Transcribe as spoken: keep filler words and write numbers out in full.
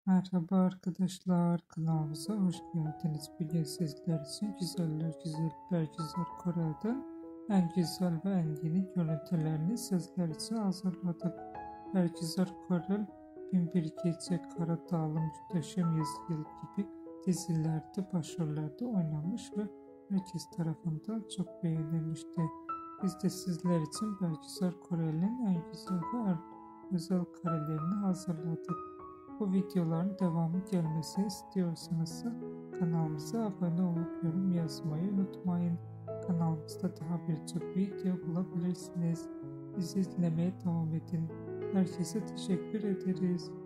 Merhaba arkadaşlar, kanalımıza hoş geldiniz. Bugün sizler için güzeller güzel Bergüzar Korel'den en güzel ve en yeni görüntülerini sizler için hazırladık. Bergüzar Korel, Bin Bir Gece, Kara Dağlı, Muhteşem Yüzyıl gibi dizilerde başrollerde oynamış ve herkes tarafından çok beğenilmişti. Biz de sizler için Bergüzar Korel'in en güzel ve en özel karelerini hazırladık. Bu videoların devamı gelmesini istiyorsanız kanalımıza abone olup yorum yazmayı unutmayın. Kanalımızda daha birçok video bulabilirsiniz. Bizi izlemeye devam edin. Herkese teşekkür ederiz.